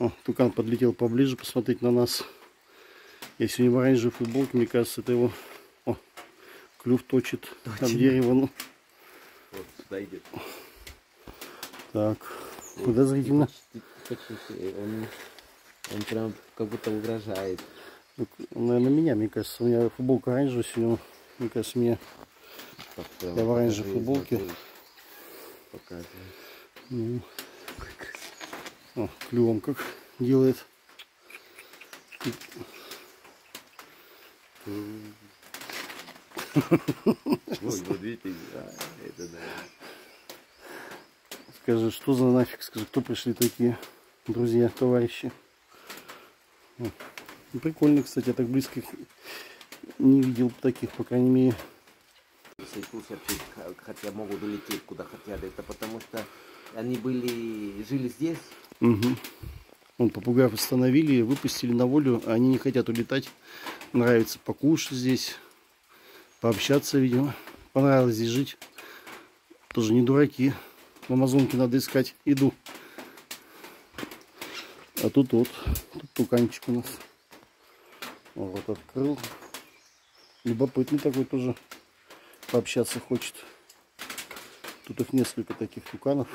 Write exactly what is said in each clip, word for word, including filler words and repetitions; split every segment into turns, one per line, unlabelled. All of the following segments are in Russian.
О, тукан подлетел поближе посмотреть на нас. Я сегодня в оранжевой футболке, мне кажется, это его О, клюв точит. Точно. От дерева. Ну.
Вот сюда идет.
Так, подозрительно.
Он, он прям как будто угрожает.
Наверное, меня, мне кажется, у меня футболка оранжевая сегодня. Мне кажется, мне
Как-то
я в оранжевой футболке.
Показывает.
Ну. О, клювом как делает. Скажи, что за нафиг, скажи, кто пришли такие друзья, товарищи. Ну, прикольно, кстати, я так близко их не видел таких, по крайней мере.
Если кусят, хотя могут улететь куда хотят, это потому что они были, жили здесь.
Угу. Вон попугаев остановили, выпустили на волю, а они не хотят улетать. Нравится покушать здесь, пообщаться, видимо. Понравилось здесь жить. Тоже не дураки. В Амазонке надо искать еду. А тут вот, тут туканчик у нас. Вот открыл. Любопытный такой тоже. Пообщаться хочет. Тут их несколько таких туканов.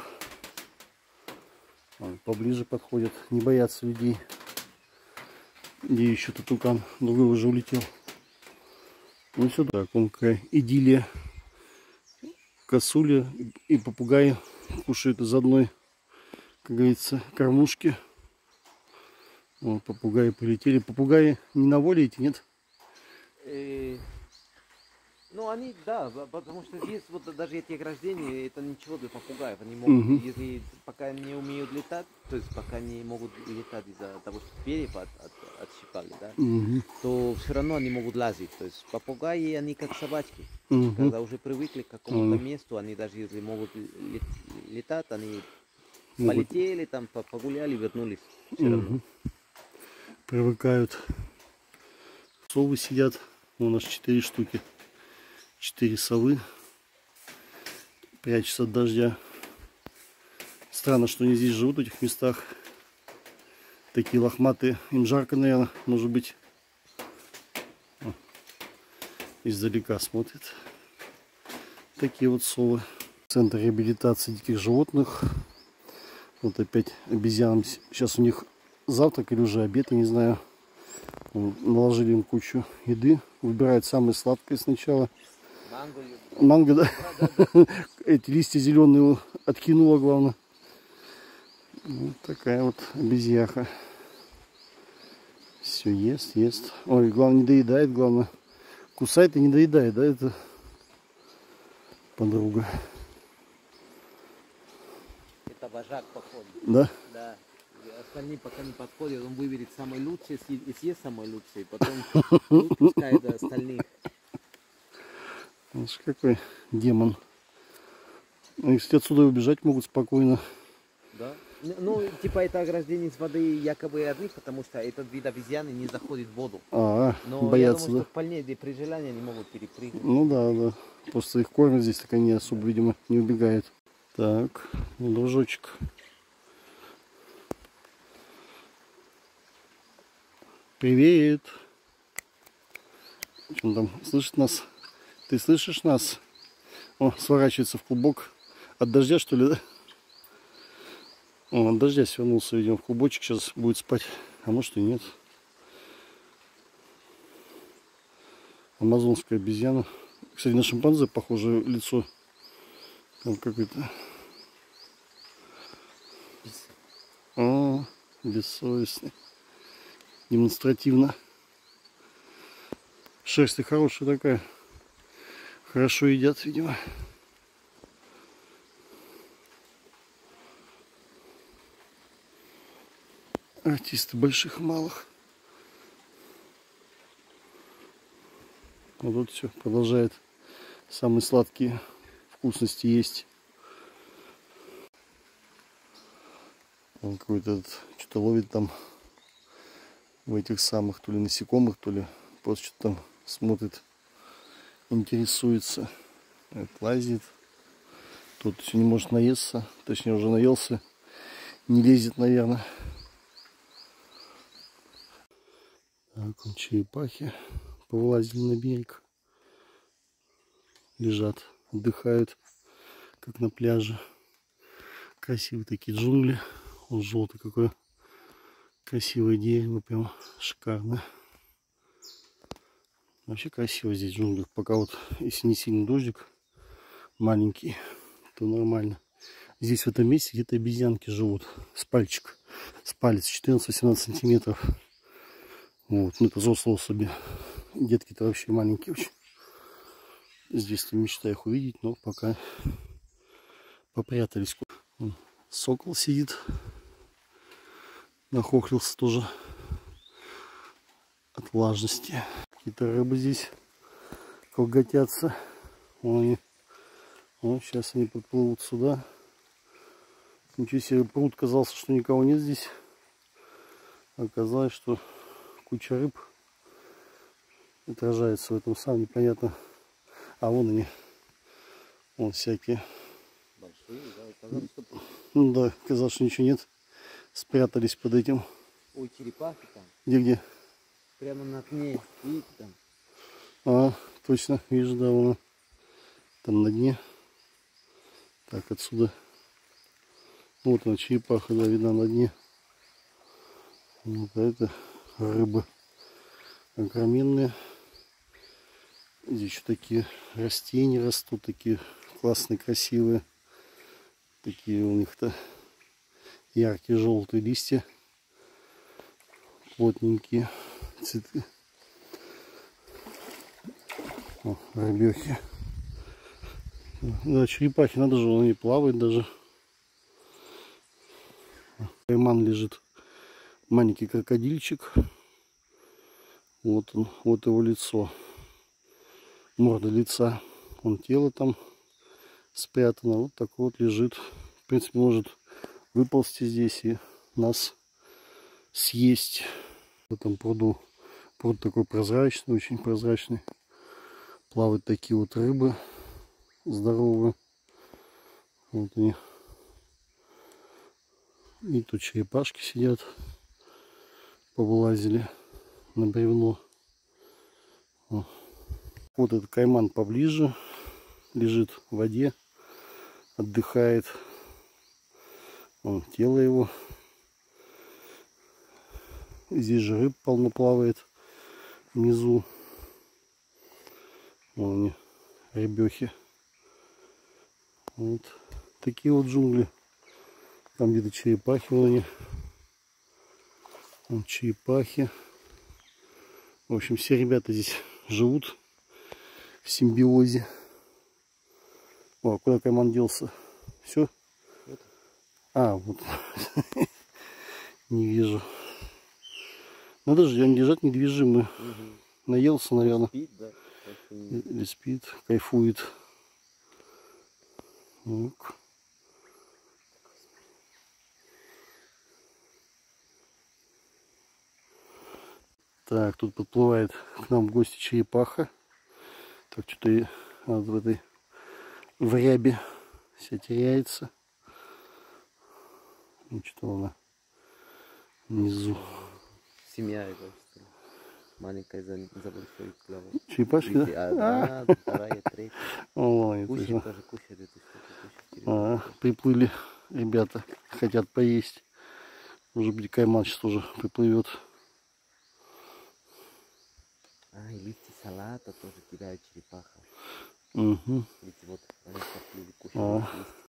Поближе подходят, не боятся людей. Где еще тут тукан? Другой уже улетел. Ну сюда, какая идиллия. Косуля и попугаи кушают из одной, как говорится, кормушки. Вот, попугаи полетели. Попугаи не на воле эти, нет?
Ну, они, да, потому что здесь вот даже эти ограждения, это ничего для попугаев. Они могут, угу. если пока не умеют летать, то есть пока не могут летать из-за того, что перьев от, от, отщипали, да, угу. то все равно они могут лазить. То есть попугаи, они как собачки. Угу. Когда уже привыкли к какому-то угу. месту, они даже если могут летать, они могут. Полетели, там погуляли, вернулись. Все угу. равно.
Привыкают. Совы сидят, у нас четыре штуки. Четыре совы прячутся от дождя. Странно, что они здесь живут, в этих местах. Такие лохматые. Им жарко, наверное, может быть. О, издалека смотрят. Такие вот совы. Центр реабилитации диких животных. Вот опять обезьянам. Сейчас у них завтрак или уже обед, я не знаю. Наложили им кучу еды. Выбирают самое сладкое сначала. Манго, Манго да. Да, да, да. Эти листья зеленые откинула, главное. Вот такая вот обезьяха. Все ест, ест. Ой, главное, не доедает, главное. Кусает и не доедает, да, это подруга.
Это вожак, походу.
Да?
Да. Остальные пока не подходят, он выберет самое лучшее и съест самое лучшее, потом пускает остальных.
Вот какой демон. Они, кстати, отсюда убежать могут спокойно.
Да. Ну, типа это ограждение из воды якобы одних, потому что этот вид обезьяны не заходит в воду.
А,
но
боятся,
я думаю,
да?
что вполне при желании они могут перепрыгнуть.
Ну да, да. Просто их кормят здесь, так они особо, видимо, не убегают. Так, дружочек. Привет. Он там слышит нас? Ты слышишь нас? О, сворачивается в клубок. От дождя, что ли, да? О, от дождя свернулся, видимо, в клубочек. Сейчас будет спать. А может и нет. Амазонская обезьяна. Кстати, на шимпанзе похоже лицо. Там какой-то. О, бессовестный. Демонстративно. Шерсть хорошая такая. Хорошо едят, видимо. Артисты больших и малых. Вот тут все продолжает самые сладкие вкусности есть. Он какой-то что-то ловит там в этих самых то ли насекомых, то ли просто что-то там смотрит, интересуется. Это лазит. Тут все не может наесться, точнее уже наелся, не лезет, наверное. Так, вон черепахи повылазили на берег. Лежат, отдыхают, как на пляже. Красивые такие джунгли. Он желтый какой. Красивое дерево, прям шикарно. Вообще красиво здесь в джунглях. Пока вот, если не сильный дождик, маленький, то нормально. Здесь в этом месте где-то обезьянки живут. С пальчик. С палец четырнадцать-восемнадцать сантиметров. Вот, ну это взрослые особи. Детки-то вообще маленькие очень. Здесь-то мечтаю их увидеть, но пока попрятались. Вон, сокол сидит. Нахохлился тоже от влажности. Какие-то рыбы здесь колготятся. Вон они. Вот сейчас они подплывут сюда. Ничего себе, пруд казался, что никого нет здесь. Оказалось, что куча рыб отражается в этом самом, непонятно. А вон они. Вон всякие.
Большие, да, казалось, что...
Ну да, казалось, что ничего нет. Спрятались под этим.
Ой, черепахи там.
Где-где?
Прямо над ней. Видите там?
А, точно, вижу, да, вон. Там на дне. Так, отсюда. Вот она, черепаха, да, видна на дне. Вот, а это рыбы огроменные. Здесь еще такие растения растут, такие классные, красивые. Такие у них-то яркие желтые листья. Плотненькие цветы. О, рыбехи. Да, черепахи, надо же, они плавают даже. Кайман лежит, маленький крокодильчик. Вот он, вот его лицо, морда лица. Он тело там спрятано, вот такой вот лежит. В принципе, может выползти здесь и нас съесть. В этом пруду, пруд такой прозрачный, очень прозрачный. Плавают такие вот рыбы здоровые. Вот они. И тут черепашки сидят, повылазили на бревно. О. Вот этот кайман поближе, лежит в воде, отдыхает. Вон, тело его. Здесь же рыб полно плавает внизу. Вон они, рыбехи. Вот такие вот джунгли. Там где-то черепахи, вон они. Вон черепахи. В общем, все ребята здесь живут в симбиозе. О, а куда кайман делся? Все? А, вот. Не вижу. Надо же, они лежат недвижимы. Наелся, наверное.
Спит, да?
Или спит, кайфует. Так. Так, тут подплывает к нам в гости черепаха. Так, что-то и вот в этой в рябе вся теряется. Ну, что она внизу.
Семья это, что ли? Маленькая за, за большой клевой.
Черепашки, да?
А, да, вторая, третья.
О, это
Кушает
же.
тоже, кушает эту штуку.
А, приплыли ребята, хотят поесть. Может быть, кайман сейчас тоже приплывет.
А, и листья салата тоже кидают черепаха.
Угу.
Видите, вот они подплыли,
А.
кушают листья.